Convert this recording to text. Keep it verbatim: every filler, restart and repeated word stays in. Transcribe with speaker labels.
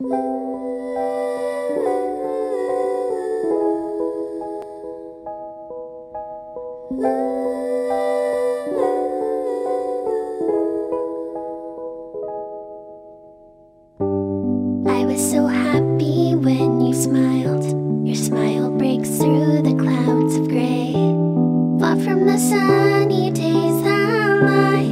Speaker 1: I was so happy when you smiled. Your smile breaks through the clouds of gray. Far from the sunny days that lie